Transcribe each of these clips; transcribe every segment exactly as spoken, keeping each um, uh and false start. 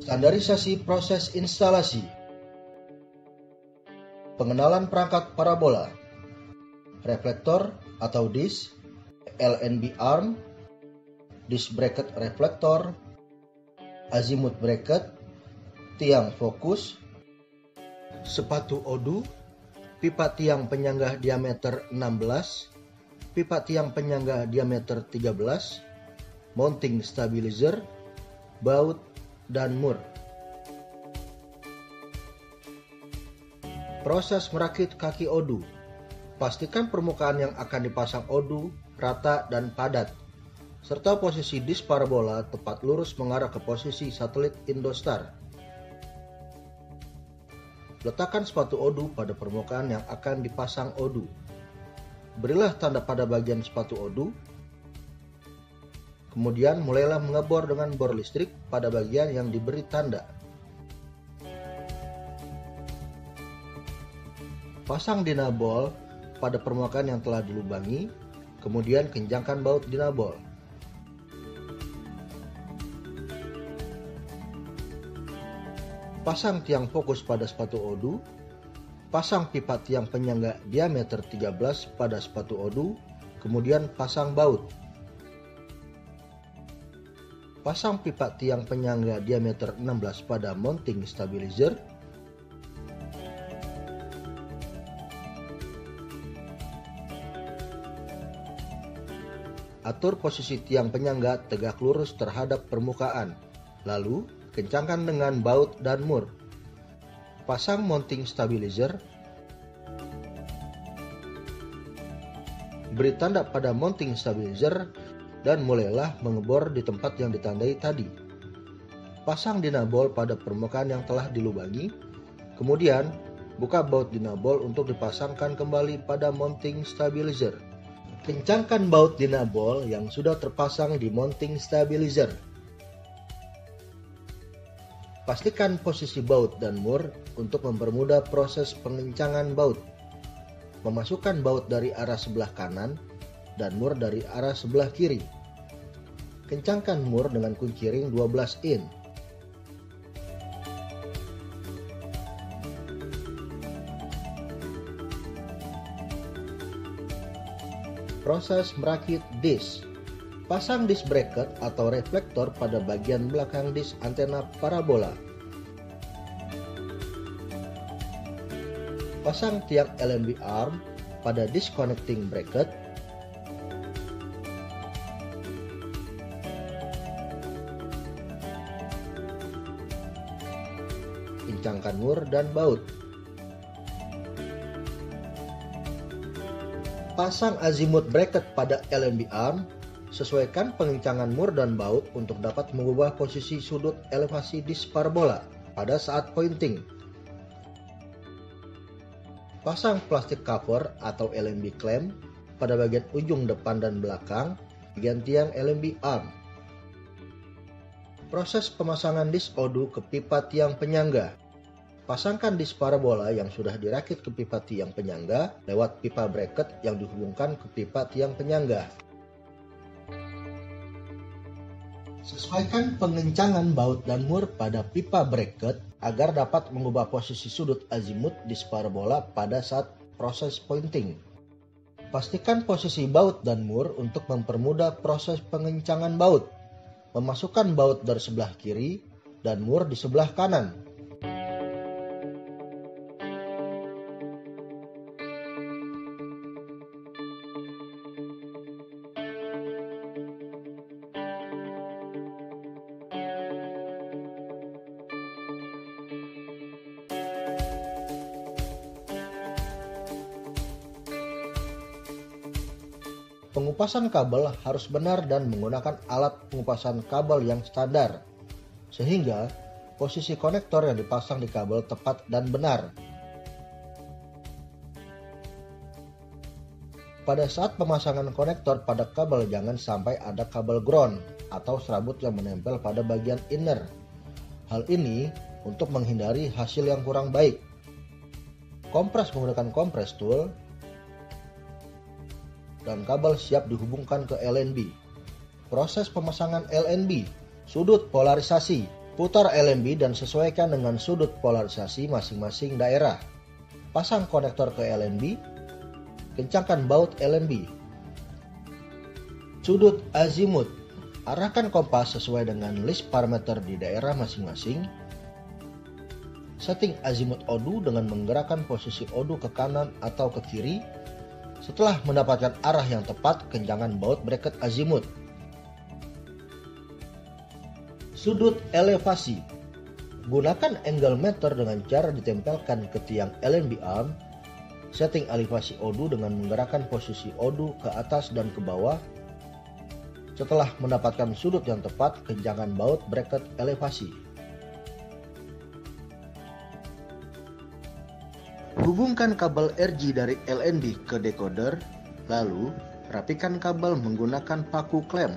Standarisasi proses instalasi. Pengenalan perangkat parabola. Reflektor atau disk, L N B arm, disk bracket reflektor, azimuth bracket, tiang fokus, sepatu odu, pipa tiang penyangga diameter enam belas, pipa tiang penyangga diameter tiga belas, mounting stabilizer, baut, dan mur. Proses merakit kaki odu. Pastikan permukaan yang akan dipasang odu rata dan padat, serta posisi disk parabola tepat lurus mengarah ke posisi satelit Indostar. Letakkan sepatu odu pada permukaan yang akan dipasang odu. Berilah tanda pada bagian sepatu odu. Kemudian mulailah mengebor dengan bor listrik pada bagian yang diberi tanda. Pasang dinabol pada permukaan yang telah dilubangi, kemudian kencangkan baut dinabol. Pasang tiang fokus pada sepatu odu. Pasang pipa tiang penyangga diameter tiga belas pada sepatu odu, kemudian pasang baut. Pasang pipa tiang penyangga diameter enam belas pada mounting stabilizer. Atur posisi tiang penyangga tegak lurus terhadap permukaan, lalu kencangkan dengan baut dan mur. Pasang mounting stabilizer. Beri tanda pada mounting stabilizer dan mulailah mengebor di tempat yang ditandai tadi. Pasang dinabol pada permukaan yang telah dilubangi, kemudian buka baut dinabol untuk dipasangkan kembali pada mounting stabilizer. Kencangkan baut dinabol yang sudah terpasang di mounting stabilizer. Pastikan posisi baut dan mur untuk mempermudah proses pengencangan baut. Memasukkan baut dari arah sebelah kanan dan mur dari arah sebelah kiri. Kencangkan mur dengan kunci ring dua belas in. Proses merakit disk. Pasang disk bracket atau reflektor pada bagian belakang disk antena parabola. Pasang tiang L N B arm pada disk connecting bracket. Kencangkan mur dan baut. Pasang azimuth bracket pada L N B arm. Sesuaikan pengencangan mur dan baut untuk dapat mengubah posisi sudut elevasi disk parabola pada saat pointing. Pasang plastik cover atau L N B clamp pada bagian ujung depan dan belakang bagian tiang L N B arm. Proses pemasangan disk odu ke pipa tiang penyangga. Pasangkan disk parabola yang sudah dirakit ke pipa tiang penyangga lewat pipa bracket yang dihubungkan ke pipa tiang penyangga. Sesuaikan pengencangan baut dan mur pada pipa bracket agar dapat mengubah posisi sudut azimuth disk parabola pada saat proses pointing. Pastikan posisi baut dan mur untuk mempermudah proses pengencangan baut. Memasukkan baut dari sebelah kiri dan mur di sebelah kanan. Pengupasan kabel harus benar dan menggunakan alat pengupasan kabel yang standar, sehingga posisi konektor yang dipasang di kabel tepat dan benar. Pada saat pemasangan konektor pada kabel jangan sampai ada kabel ground atau serabut yang menempel pada bagian inner. Hal ini untuk menghindari hasil yang kurang baik. Kompres menggunakan kompres tool dan kabel siap dihubungkan ke L N B. Proses pemasangan L N B, sudut polarisasi. Putar L M B dan sesuaikan dengan sudut polarisasi masing-masing daerah. Pasang konektor ke L M B. Kencangkan baut L M B. Sudut azimut. Arahkan kompas sesuai dengan list parameter di daerah masing-masing. Setting azimut odu dengan menggerakkan posisi odu ke kanan atau ke kiri. Setelah mendapatkan arah yang tepat, kencangkan baut bracket azimut. Sudut elevasi. Gunakan angle meter dengan cara ditempelkan ke tiang L M B arm. Setting elevasi odu dengan menggerakkan posisi odu ke atas dan ke bawah. Setelah mendapatkan sudut yang tepat, kencangkan baut bracket elevasi. Hubungkan kabel R G dari L N B ke decoder, lalu rapikan kabel menggunakan paku klem.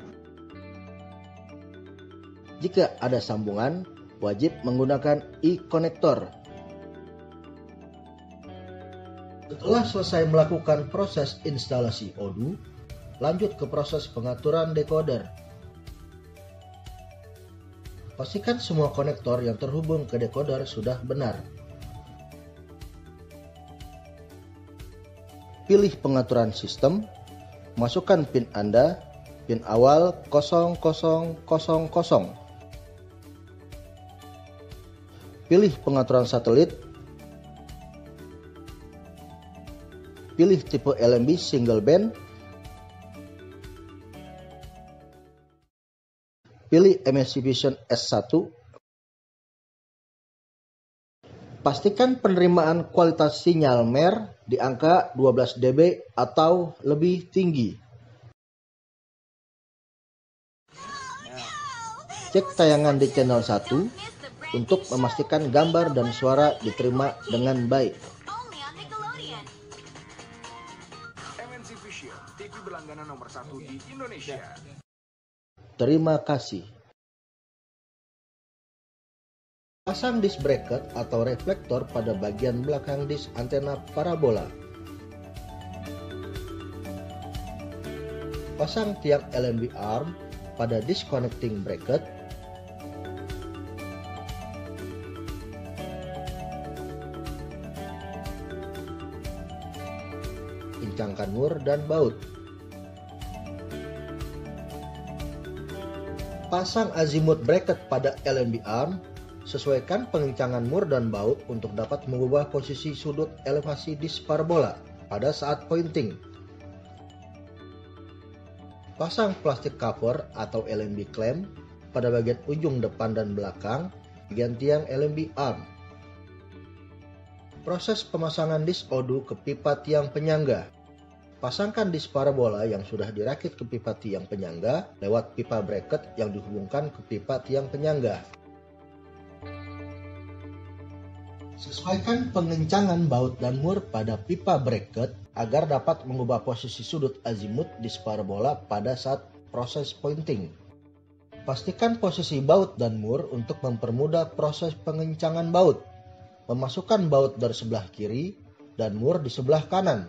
Jika ada sambungan, wajib menggunakan e-konektor. Setelah selesai melakukan proses instalasi odu, lanjut ke proses pengaturan decoder. Pastikan semua konektor yang terhubung ke decoder sudah benar. Pilih pengaturan sistem, masukkan pin Anda, pin awal nol nol nol nol. Pilih pengaturan satelit, pilih tipe L M B single band, pilih M S C Vision S satu. Pastikan penerimaan kualitas sinyal M E R di angka dua belas decibel atau lebih tinggi. Cek tayangan di channel satu untuk memastikan gambar dan suara diterima dengan baik. M N C Vision, T V berlangganan nomor satu di Indonesia. Terima kasih. Pasang disk bracket atau reflektor pada bagian belakang disk antena parabola. Pasang tiang L M B arm pada disk connecting bracket. Kencangkan mur dan baut. Pasang azimut bracket pada L M B arm. Sesuaikan pengencangan mur dan baut untuk dapat mengubah posisi sudut elevasi disk parabola pada saat pointing. Pasang plastik cover atau L M B clamp pada bagian ujung depan dan belakang bagian tiang L M B arm. Proses pemasangan disk odu ke pipa tiang penyangga. Pasangkan disk parabola yang sudah dirakit ke pipa tiang penyangga lewat pipa bracket yang dihubungkan ke pipa tiang penyangga. Sesuaikan pengencangan baut dan mur pada pipa bracket agar dapat mengubah posisi sudut azimut disk parabola pada saat proses pointing. Pastikan posisi baut dan mur untuk mempermudah proses pengencangan baut. Memasukkan baut dari sebelah kiri dan mur di sebelah kanan.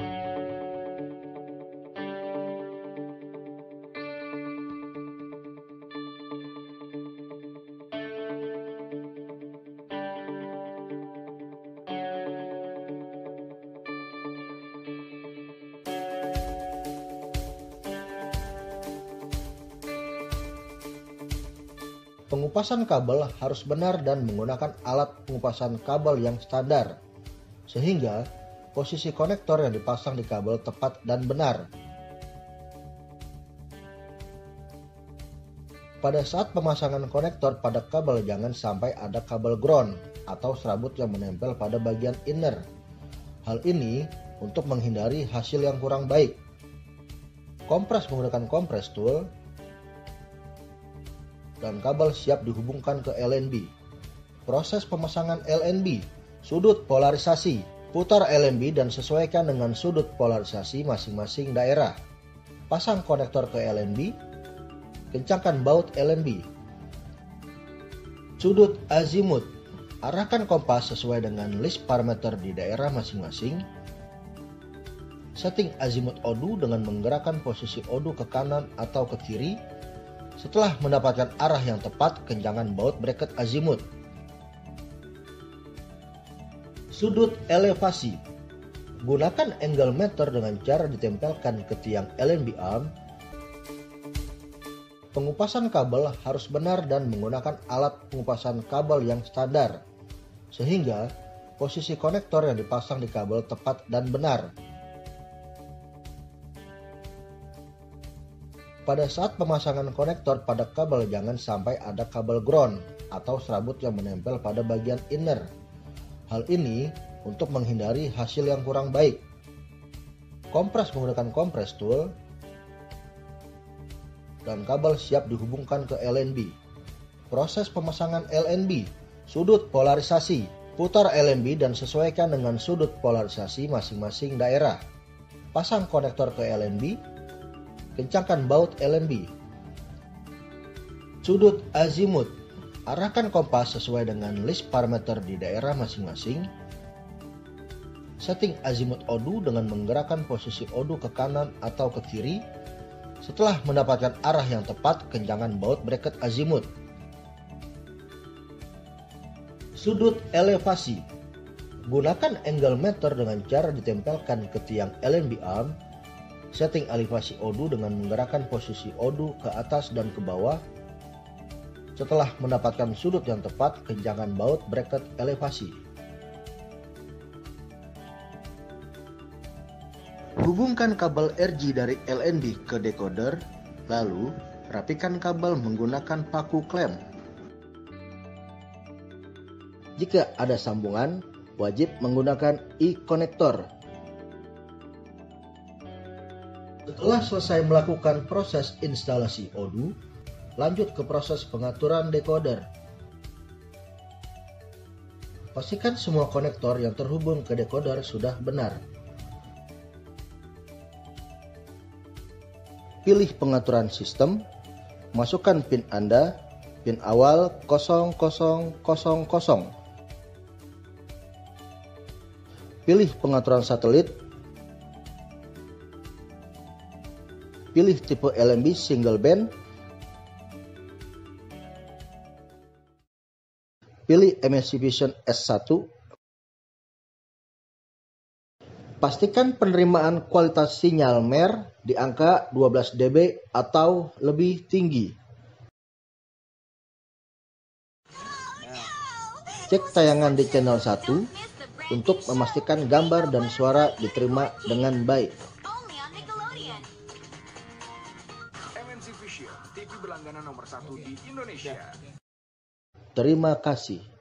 Pengupasan kabel harus benar dan menggunakan alat pengupasan kabel yang standar, sehingga posisi konektor yang dipasang di kabel tepat dan benar. Pada saat pemasangan konektor pada kabel, jangan sampai ada kabel ground atau serabut yang menempel pada bagian inner. Hal ini untuk menghindari hasil yang kurang baik. Kompres menggunakan kompres tool, dan kabel siap dihubungkan ke L N B. Proses pemasangan L N B, sudut polarisasi. Putar L M B dan sesuaikan dengan sudut polarisasi masing-masing daerah. Pasang konektor ke L M B. Kencangkan baut L M B. Sudut azimut. Arahkan kompas sesuai dengan list parameter di daerah masing-masing. Setting azimut odu dengan menggerakkan posisi odu ke kanan atau ke kiri. Setelah mendapatkan arah yang tepat, kencangan baut bracket azimut. Sudut elevasi. Gunakan angle meter dengan cara ditempelkan ke tiang L N B arm. Pengupasan kabel harus benar dan menggunakan alat pengupasan kabel yang standar, sehingga posisi konektor yang dipasang di kabel tepat dan benar. Pada saat pemasangan konektor pada kabel, jangan sampai ada kabel ground atau serabut yang menempel pada bagian inner. Hal ini untuk menghindari hasil yang kurang baik. Kompres menggunakan kompres tool dan kabel siap dihubungkan ke L N B. Proses pemasangan L N B. Sudut polarisasi. Putar L N B dan sesuaikan dengan sudut polarisasi masing-masing daerah. Pasang konektor ke L N B. Kencangkan baut L N B. Sudut azimut. Arahkan kompas sesuai dengan list parameter di daerah masing-masing. Setting azimut odu dengan menggerakkan posisi odu ke kanan atau ke kiri. Setelah mendapatkan arah yang tepat, kencangan baut bracket azimut. Sudut elevasi. Gunakan angle meter dengan cara ditempelkan ke tiang L N B arm. Setting elevasi odu dengan menggerakkan posisi odu ke atas dan ke bawah. Setelah mendapatkan sudut yang tepat, kencangan baut bracket elevasi. Hubungkan kabel R G dari L N B ke decoder, lalu rapikan kabel menggunakan paku klem. Jika ada sambungan, wajib menggunakan e-konektor. Setelah selesai melakukan proses instalasi odu, lanjut ke proses pengaturan decoder. Pastikan semua konektor yang terhubung ke decoder sudah benar. Pilih pengaturan sistem, masukkan pin Anda, pin awal nol nol nol nol. Pilih pengaturan satelit, pilih tipe L N B single band, pilih M S C Vision S satu. Pastikan penerimaan kualitas sinyal M E R di angka dua belas decibel atau lebih tinggi. Cek tayangan di channel satu untuk memastikan gambar dan suara diterima dengan baik. M N C Vision, T V berlangganan nomor satu di Indonesia. Terima kasih.